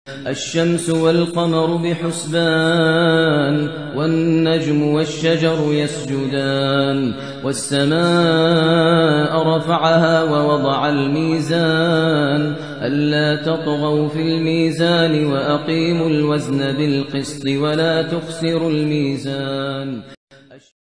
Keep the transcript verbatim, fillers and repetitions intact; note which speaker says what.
Speaker 1: الشمس والقمر بحسبان والنجم والشجر يسجدان والسماء رفعها ووضع الميزان ألا تطغوا في الميزان وأقيموا الوزن بالقسط ولا تخسروا الميزان.